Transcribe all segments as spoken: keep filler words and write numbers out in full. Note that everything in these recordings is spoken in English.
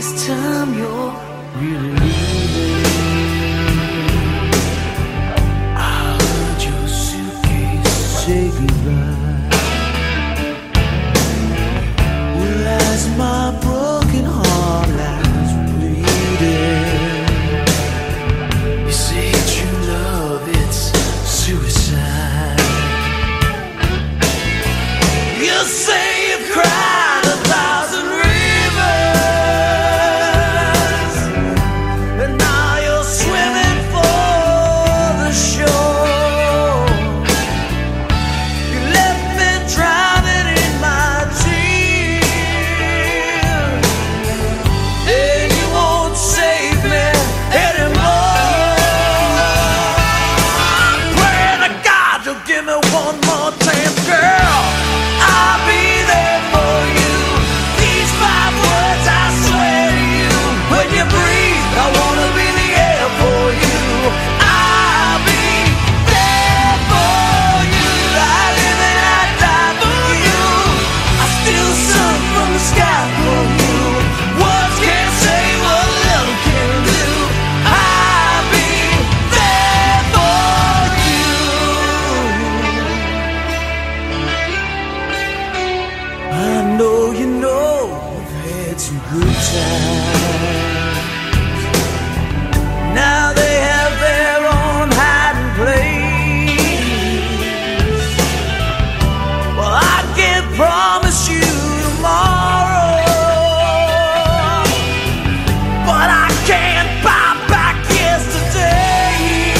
this time you're really leaving. I heard your suitcase say goodbye. Well, as my broken heart lies bleeding, you say true love, it's suicide. You say you've cried a thousand rivers, and now you're swimming for the shore. You left me drowning in my tears, and you won't save me anymore. I'm praying to God you'll give me one more chance, girl. I'll be there for you. These five words I swear to you. When you breathe, I wanna be the air for you. I'll be there for you. I live and I die for you. I still sun from the sky for you. Words can't say what love can do. I'll be there for you. I know you know we've had some good times. Now they have their own hiding place. Well, I can't promise you tomorrow, but I can't buy back yesterday.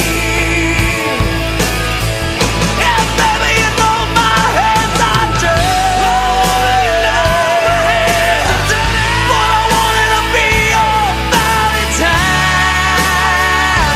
And baby, you know my hands are dirty, but I wanted to be your Valentine.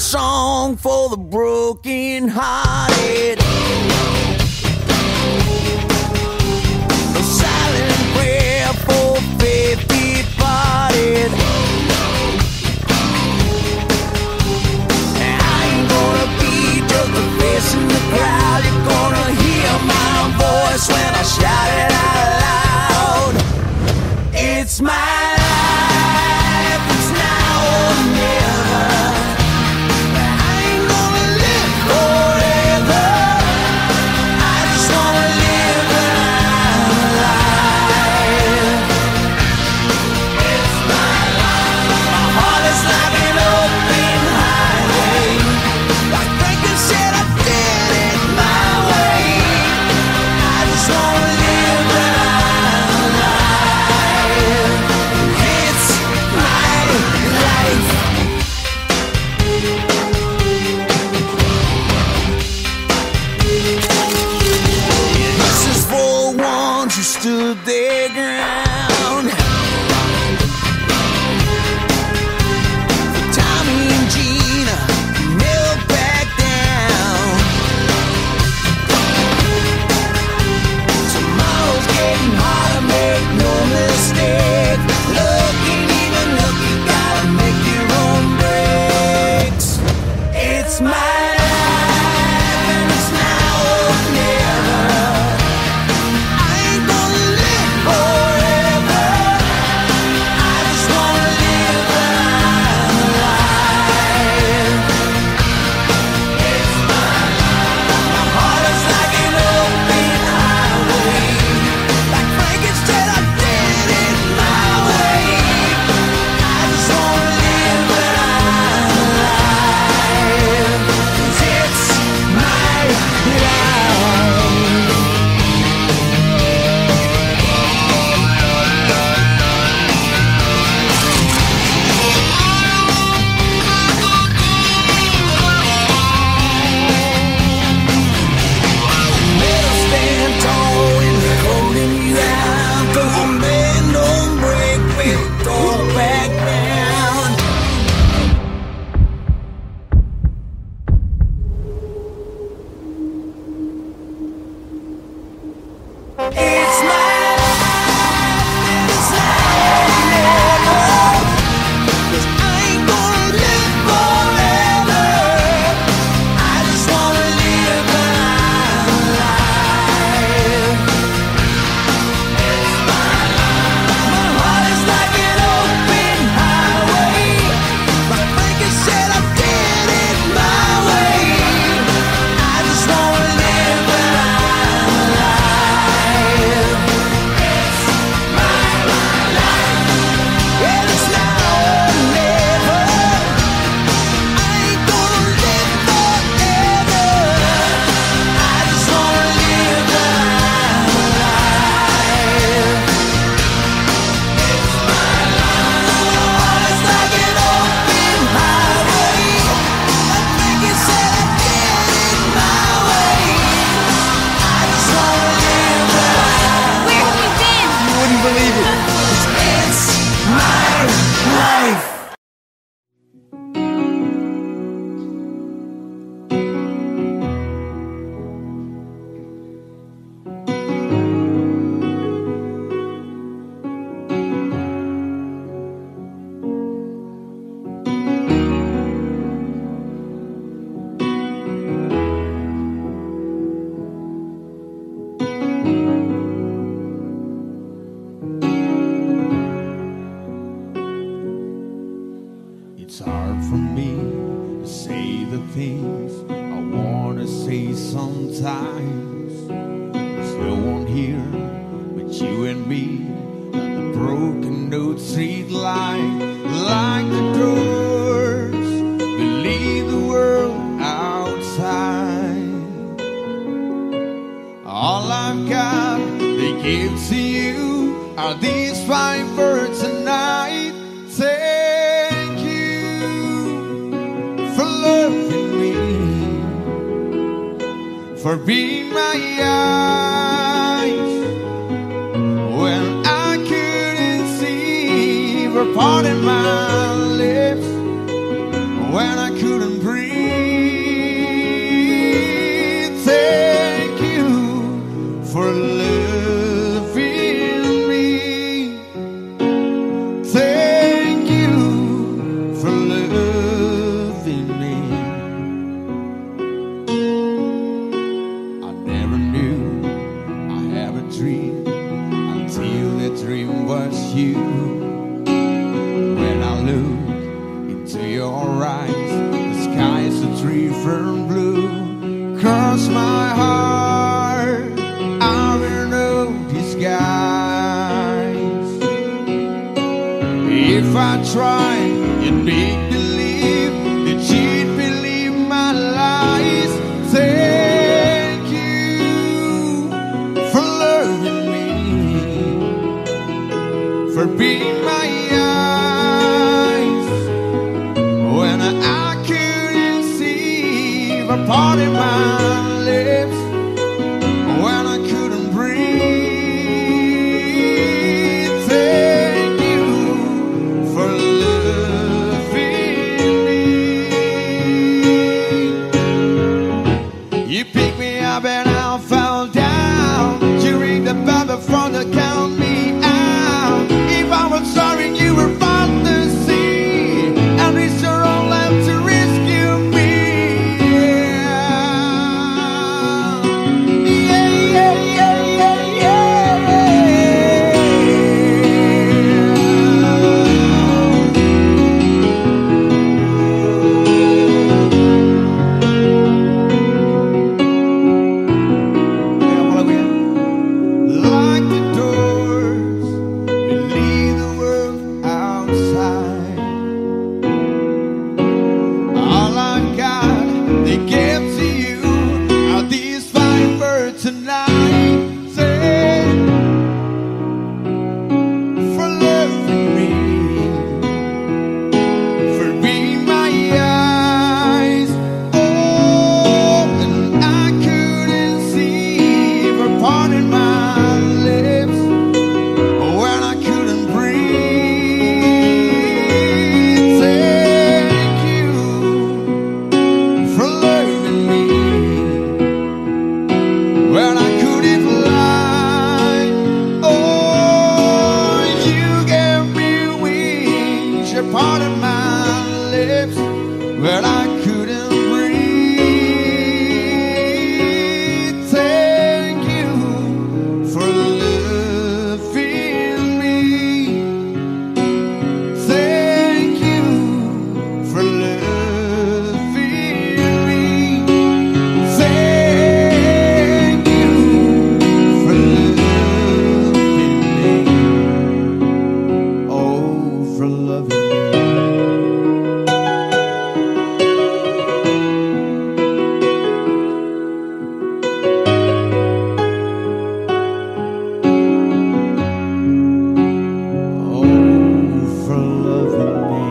song for the broken hearted. A silent prayer for faith departed. I ain't gonna be just a face in the crowd. You're gonna hear my voice when I shout it out loud. It's my life, it's now or never. I ain't gonna live forever. I just wanna live my life. It's my life. My heart is like an open highway. Like Franklin said, I did it my way. I just wanna live my life. It's my life. This is for ones who stood their ground. For Tommy and Gina, who never back down. Tomorrow's getting harder, make no mistake. Looking even look, you gotta make your own breaks. It's my life and it's now or never. I ain't gonna live forever. I just wanna live my life. It's my life. My heart is like an open highway. Like Franklin said, I did it my way. I just wanna live my life. 'Cause it's my life. Better stand tall when they're holding you out. 'Cause a man don't break, we'll go back down. It's my life, it's now or never. 'Cause I ain't gonna live forever. I just wanna live my life. It's my life. My heart is like an open highway. Like Franklin said, I did it my way. I just wanna live my life. It's my life. And it's now or never. I ain't gonna live forever. I just wanna live my life. It's my life. It's like an open highway. Like Franklin said, I did it my way. I just wanna live my life. Where have you been? You wouldn't believe it. It's my life. It's hard for me to say the things I wanna say sometimes. There's no one here but you and me, and the broken notes read like, like the doors believe the world outside. All I've got, they give to you, are these five words tonight. Thank you for loving me, for being my eyes when I couldn't see, for parting my lips when I couldn't breathe. for loving me. Thank you for loving me. I never knew I had a dream until the dream was you. When I look into your eyes, the sky is a tree from blue. Cross my heart, I will know disguise. If I try and make believe that you'd believe my lies. Thank you for loving me, for being my eyes when I couldn't see, for parting my lips when I couldn't breathe. Thank you for loving me. You picked me up and I fell down. You ring the bell before they count me out. If I was sorry, you were about to see, and it's your own left to rescue me. Yeah, yeah, yeah, yeah, yeah, like the doors that lead the world outside. All I've got, they give to you. Are these fine birds tonight? Say for loving me, for being my eyes. Oh, and I couldn't see, for parting my lips when I couldn't breathe. Thank you for loving me when I couldn't fly. Oh, you gave me wings, you parted my lips when I couldn't breathe. Thank you for loving me. Thank you for loving me. Thank you for loving me. Oh, for loving me. Oh, for loving me.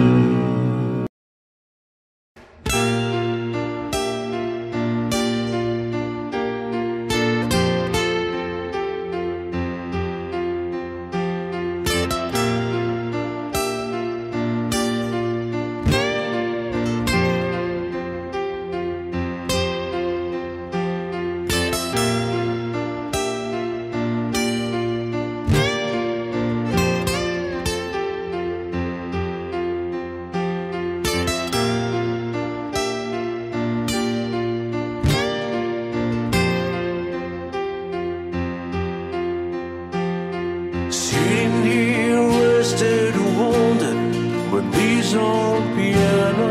Sitting here rested and wounded with these old piano,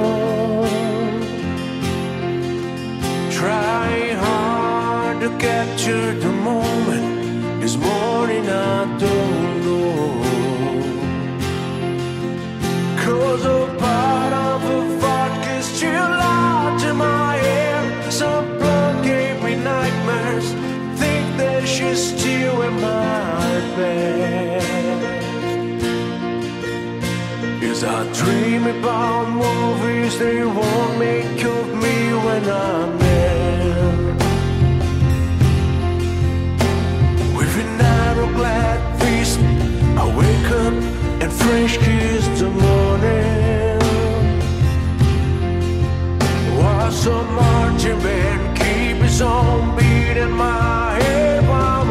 trying hard to capture the moment. This morning I don't know, 'cause a part of a vodka is still out in my head. Some blood gave me nightmares, think that she's still in my bed. As I dream about movies they won't make of me when I'm there, with a narrow glad feast I wake up and French kiss the morning, while some marching band keep its own beat in my head while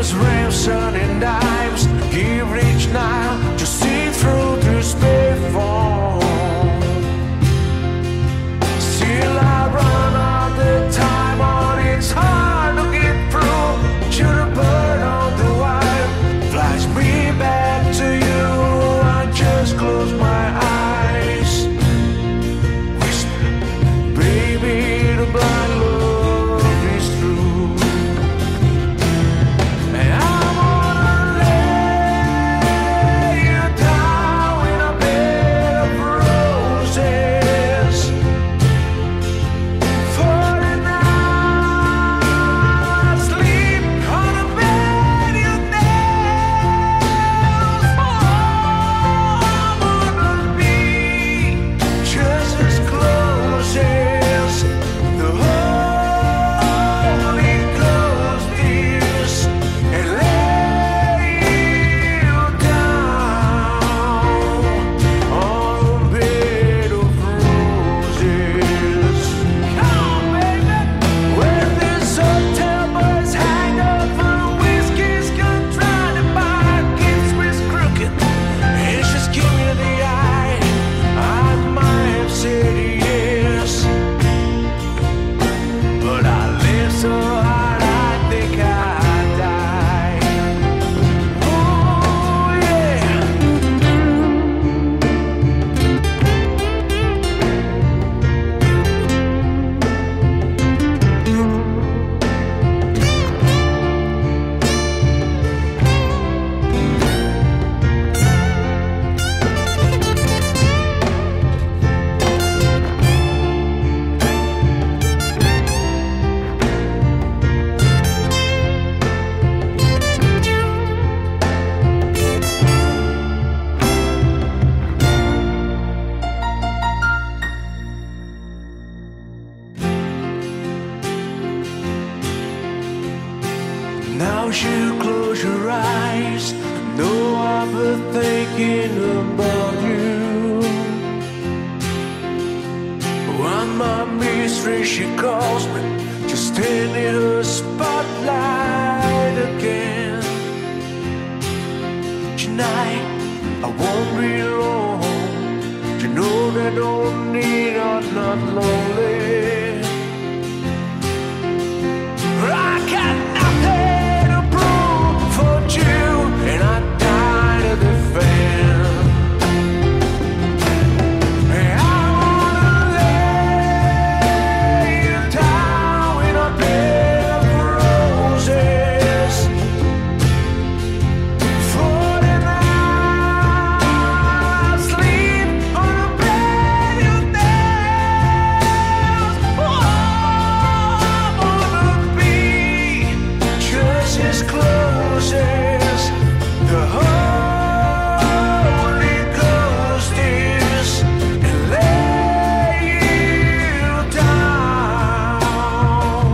His ransom and dimes give each night to see through this payphone. Still I run all the time, but it's hard to get through to the bird on the wire. Flies me back to you, I just close my eyes. Whisper, baby, the blind love is true. And I wanna lay you down in a bed of roses for the night. Sleep on a bed you nails. Oh, I wanna be just as close as the Holy Ghost is, and lay you down on a bed of roses. Come on, baby. Where this hotel bus hang up for whiskey's gun, trying to buy gifts with crooked, and she's giving me the eye. I might have said yes, but I live so hard I think I die. Oh yeah. Now you close your eyes, know I've been thinking about you. One my mistress, she calls me, just stand in her spotlight again. Tonight, I won't be long. You know that don't need, I'm not lonely. I got nothing to prove for you, and I die to defend. And I wanna lay you down in a bed of roses for the night. Sleep on a bed you nails. Oh, I wanna be just as close as the Holy Ghost is, and lay you down.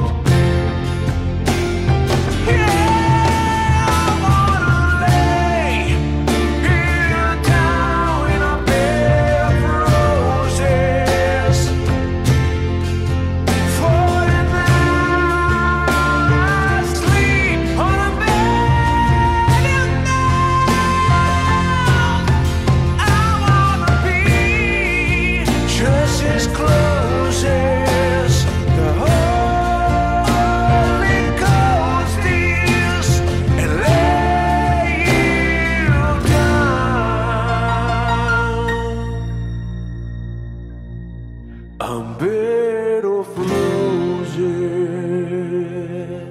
Yeah, I wanna lay you down in a bed of roses for the night. Sleep on a bed you nails. I wanna be just as close as the Holy Ghost is, and lay you down a bed of roses.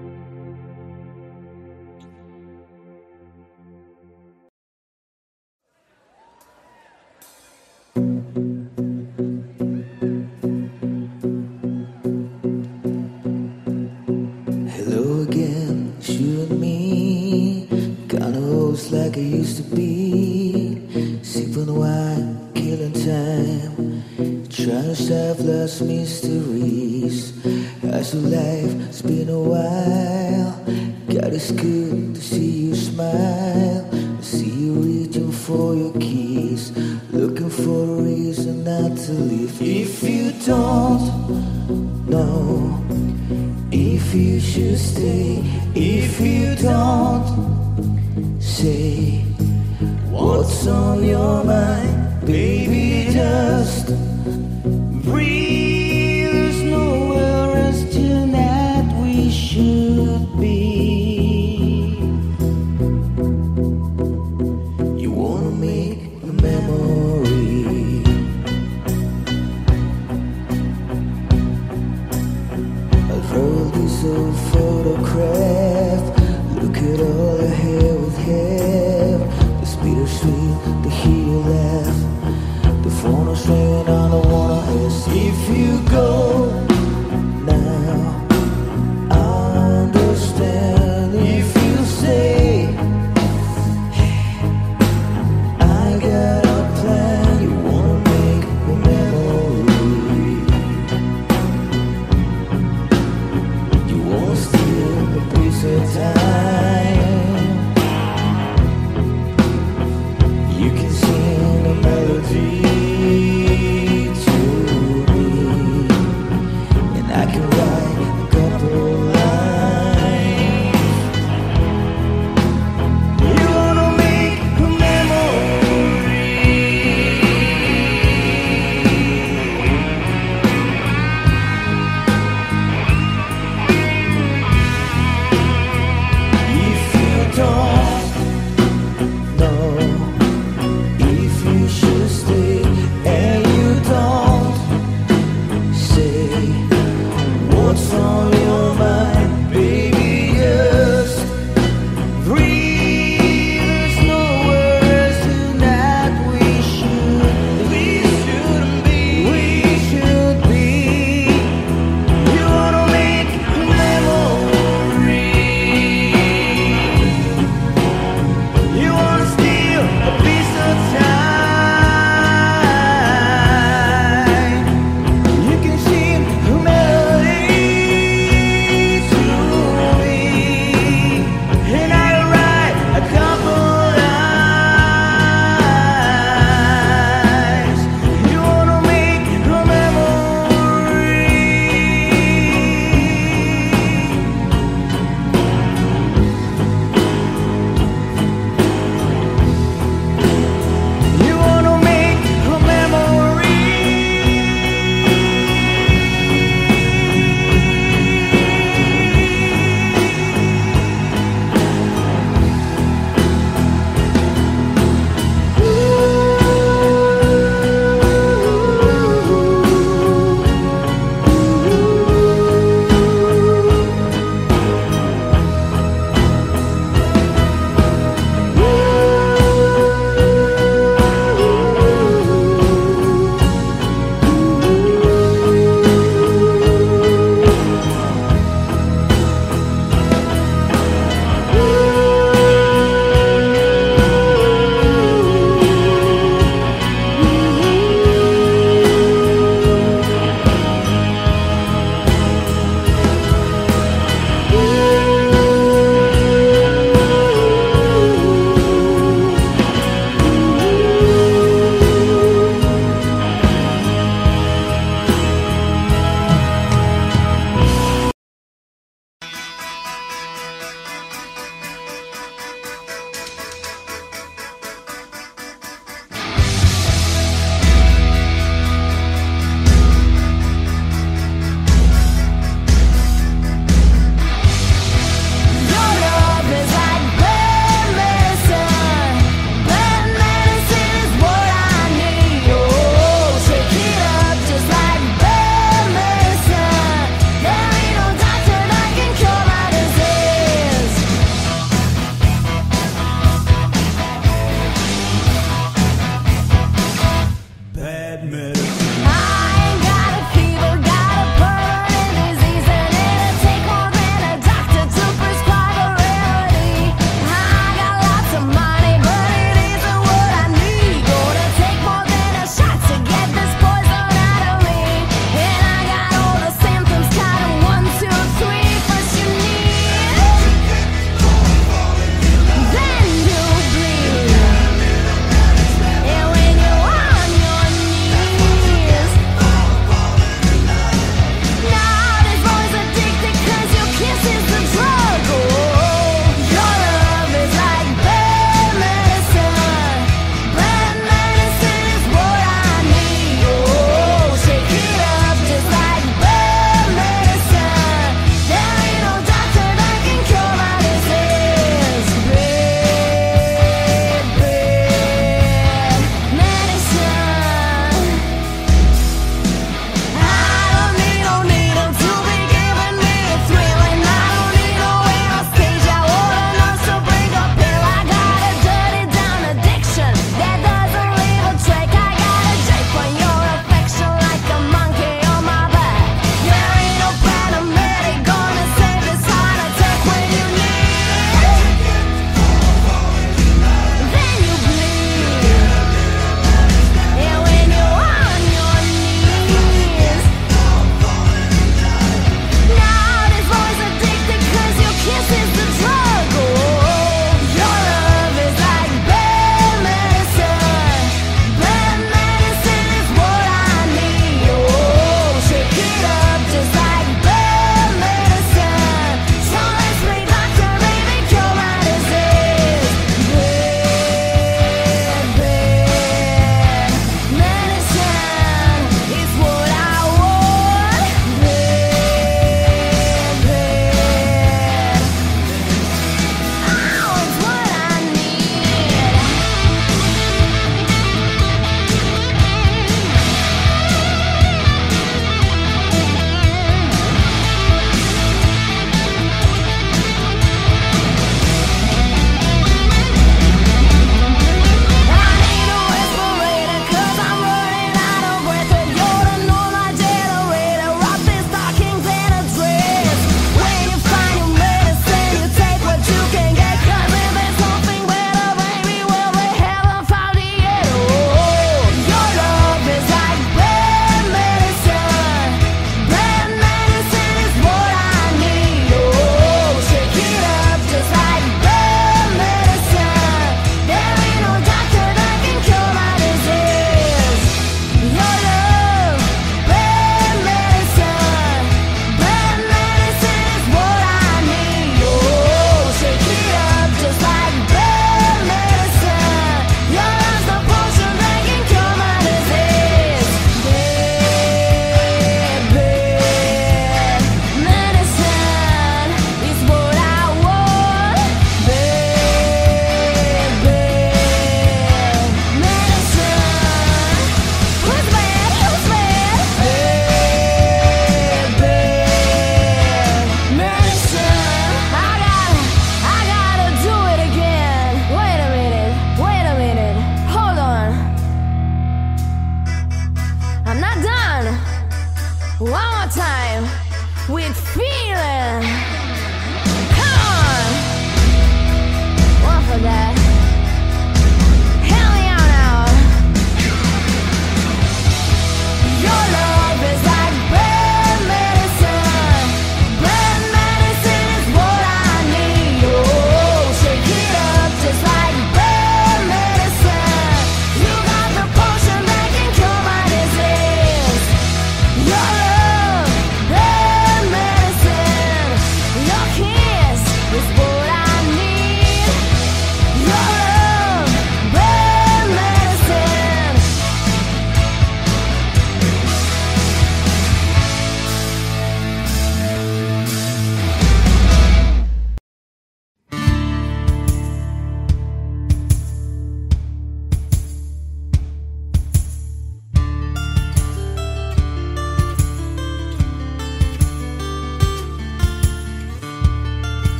Hello again, it's you and me. Kinda old like I used to be. Sipping wine, killing time. Trying to solve lost mysteries. How's your life? It's been a while. God, it's good to see you smile. I see you reaching for your keys, looking for a reason not to leave. If you don't know, if you should stay. If you don't, say what's on your mind, baby, just breathe. There's nowhere else tonight we should be. You wanna make a memory. I wrote this old photograph. Look at all the hair with hair. The bittersweet, the heat you laugh. The phone was ringing on the one.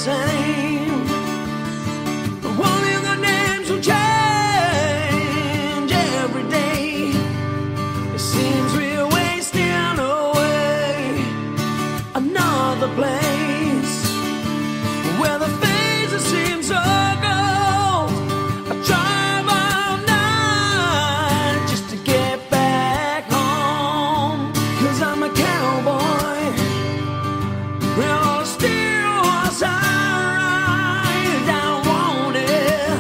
same. Only the names will change every day. It seems we're wasting away another place where the faces seem so gold. I drive all night just to get back home, 'cause I'm a cowboy and on a steel horse I ride. I want it,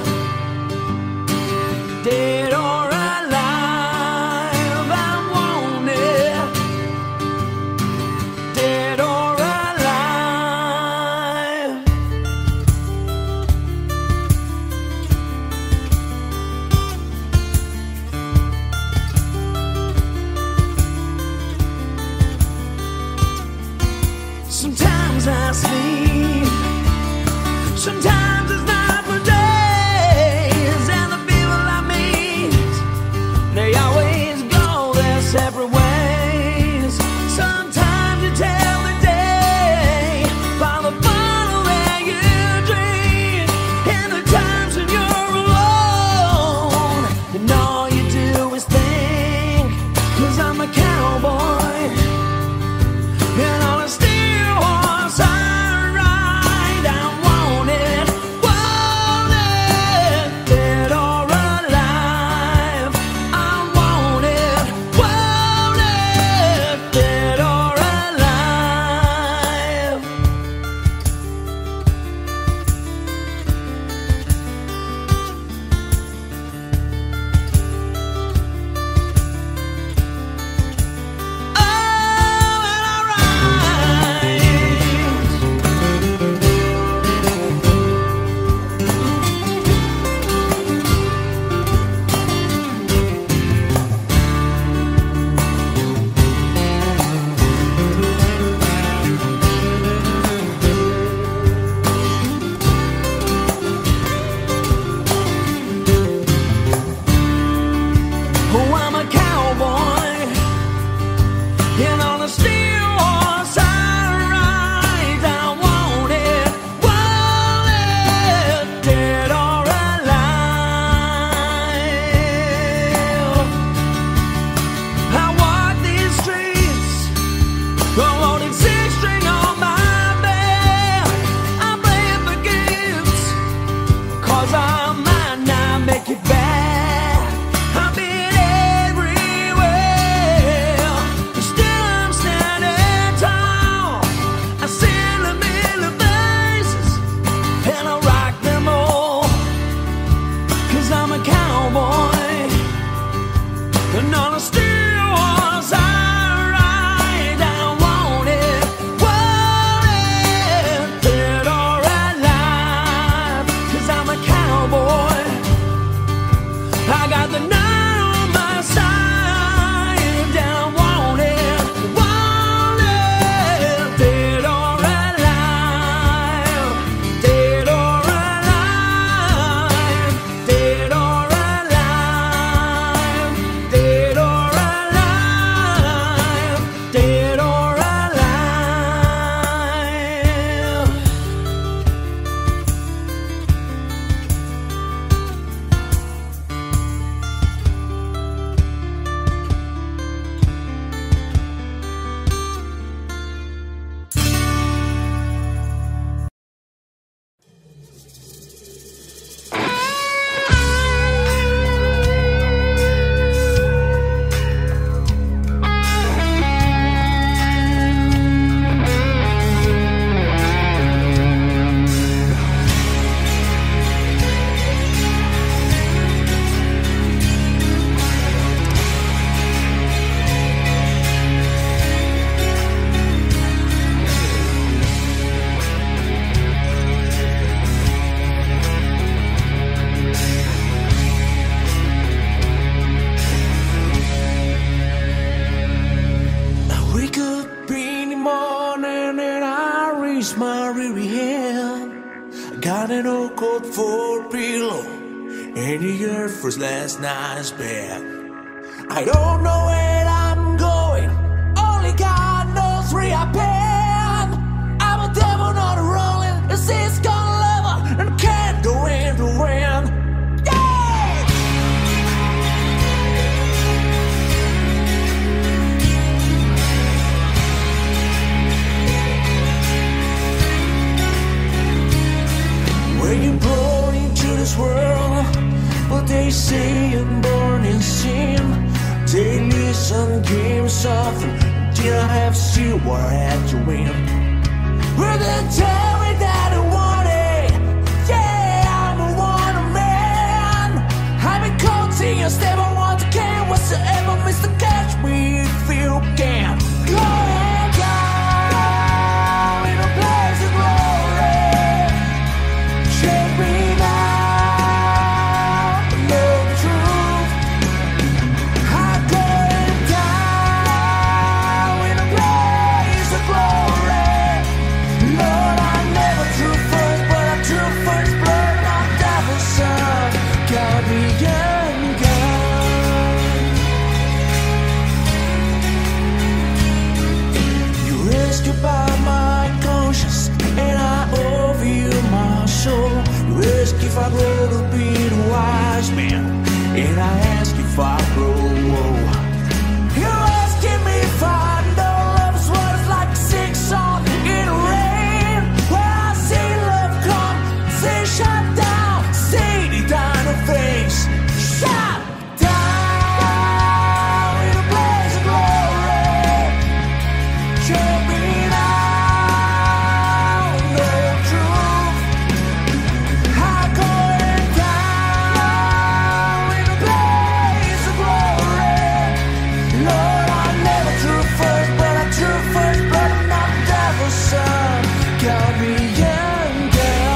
dead or alive. I want it, dead or alive. Sometimes I sleep, sometimes it's not for days. And the people I meet, they always go their separate ways. Sometimes you tell the day by the bottle that you drink, and the times when you're alone and all you do is think. 'Cause I'm a cowboy and on a steel horse I ride. I want it, want it, dead or alive. I want it, want it, dead or alive. Oh, and I ride. Oh, I'm a cowboy and on a steel horse I ride. I want it, want it, dead or alive. I walk these streets, a loaded six string on my back. I play for gifts, 'cause I might not make it back. I've been everywhere, but still I'm standing tall. I see the million faces and I rock them all. 'Cause I'm a cowboy and on a steel horse I ride. I want it, want it, dead or alive. 'Cause I'm a cowboy, I got the night on my side. I want it, want it, dead or alive, dead or alive, dead or alive, dead or alive, dead or alive. reach my weary hand. I got an old coat for a pillow and the earth for last night's bed. I don't know where I'm going, only God knows where I've been. I'm a devil, not a rolling, assist day and burning sin. They listen, give something. Did I have to see what I had to win? Well, they tell me that I want it. Yeah, I'm a wanted man. I'm a cold thing, I step on what I can. Whatsoever, Mister Catch me if you can. Go and down in a place of glory. Shake me now, know the truth. I'm going down in a place of glory. Lord, I never drew first, but I drew first blood. My devil's son, God be young God. You rescued by my conscience, and I offer you my soul. You ask if I grow to be the wise man, and I ask if I grow old. You asking me if I know love is what it's like to sing song in the rain. Where I see love come, say shut down, say the kind of things. Shut down in a blaze of glory. Show me now, know the truth. I'm going down in a blaze of glory. Lord, I never drew first, but I drew first blood. I'm not the devil's son. Call me young God.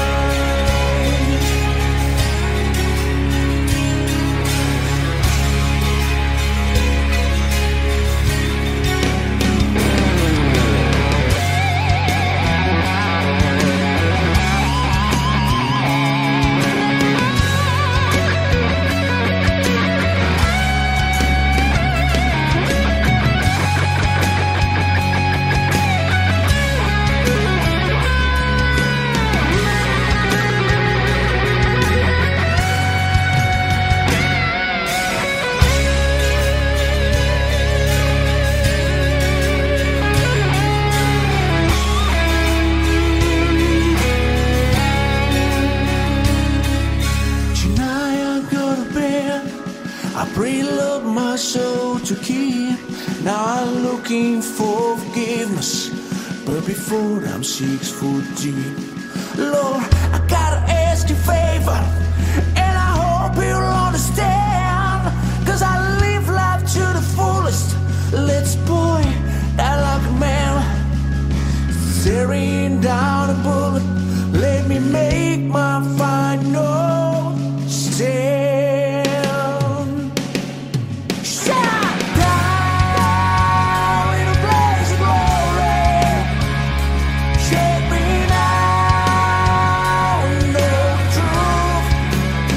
Tonight I'm gonna bed. I pray love my soul to keep. Now I'm looking for forgiveness, but before I'm six foot deep. Lord, I gotta ask you favor, and I hope you'll understand. Cause I live life to the fullest. Let's boy, that like a man. Staring down a bullet, let me make my final stand. Shut down in a blaze of glory. Shake me now, know the truth.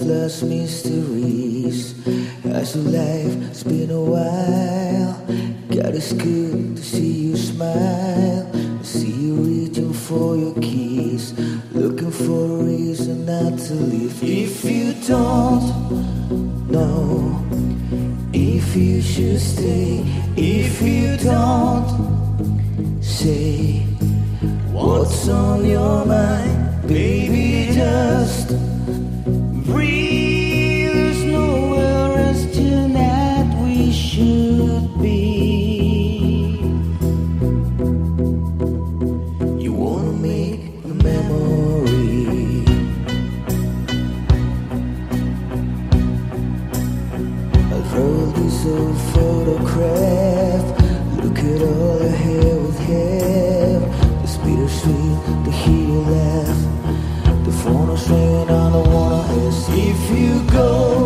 lost mysteries. As your life's been a while, God, it's good to see you smile. I see you reaching for your keys, looking for a reason not to leave. If you don't know if you should stay, if you don't say what's on your mind, baby, just breathe. There's nowhere else tonight we should be. You wanna make a memory. I'll roll this old photograph. Look at all the hair with hair. It's bittersweet to hear you laugh. The phone is ringing, I don't wanna ask if you go.